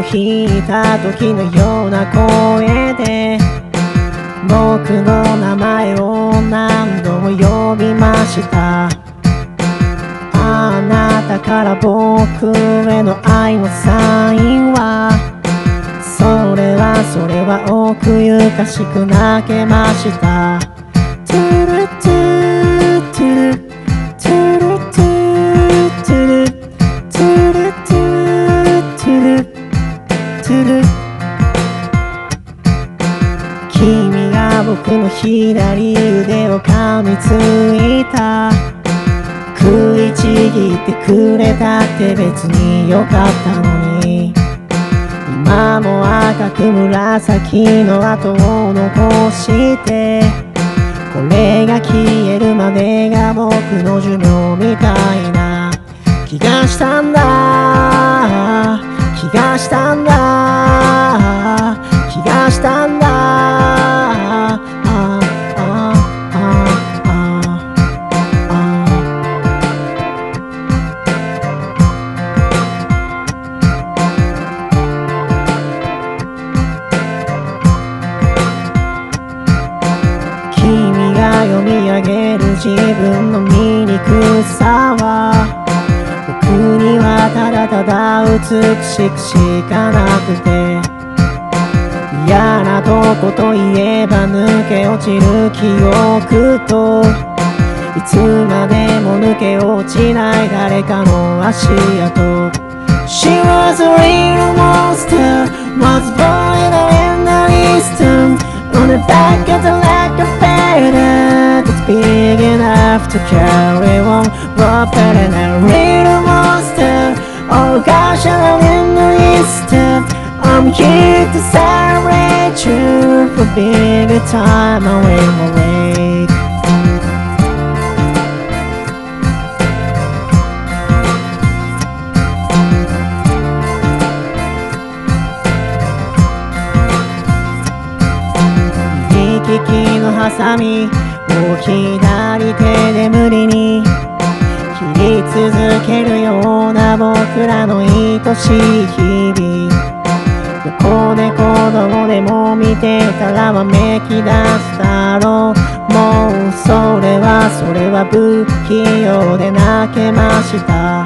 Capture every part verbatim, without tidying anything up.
引いた時のような声で僕の名前を何度も呼びました。あなたから僕への愛のサインは、それはそれは奥ゆかしく泣けました。トゥルトゥトゥルトゥルトゥトゥルトゥルトゥトゥルトゥル、君が僕の左腕を噛みついた。食いちぎってくれたって別によかったのに、今も赤く紫の跡を残して、これが消えるまでが僕の寿命みたいな気がしたんだ、気がしたんだ、気がしたんだ。君が読み上げる自分の醜さは、僕にはただただ美しくしかなくて、嫌なとこといえば抜け落ちる記憶と、いつまでも抜け落ちない誰かの足跡。 She was a little monster, was born in the eastern, on the back of the like a feather that's big enough to carry one rocket and a little monster. Oh gosh, I'm in the eastern, I'm here to celebrate you for being a time away awake. 右利きのハサミを左手で無理に切り続けるような僕らの愛しい日々。横で子供でも見てたらわめき出すだろう。もうそれはそれは不器用で泣けました。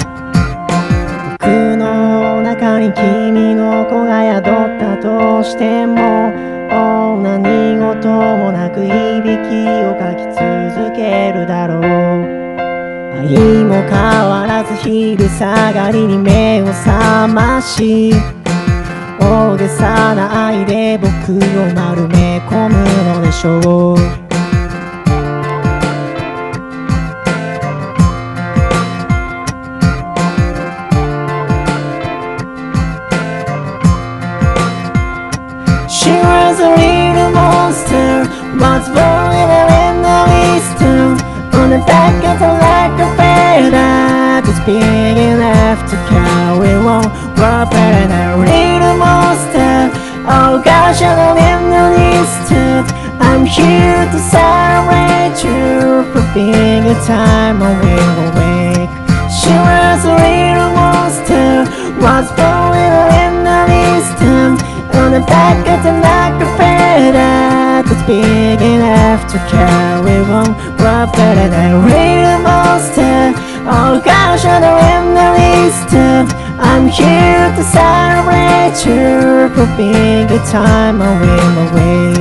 僕の中に君の子が宿ったとしても、何事もなくいびきをかき続けるだろう。愛も変わらず昼下がりに目を覚まし、大げさな愛で僕を丸め込むのでしょう。She was a little monster, was born in the eastern, on the back of a like a feather that's big enough to carry one rocket and a little monster. Oh gosh, I'm in the eastern, I'm here to celebrate you for being a time away awake. She was a little monster, was born in the eastern, on the back of the like a feather that's big enough to carry one rocket and a little monster. Oh gosh, I'm in the eastern, I'm here to celebrate you for being a time away away.